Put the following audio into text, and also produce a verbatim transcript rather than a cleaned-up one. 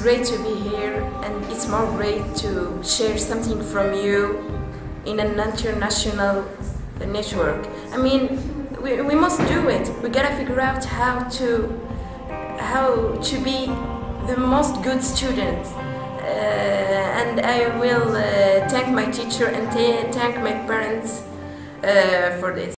great to be here, and it's more great to share something from you in an international network. I mean, we, we must do it. We gotta figure out how to how to be the most good student. Uh, and I will uh, thank my teacher and thank my parents uh, for this.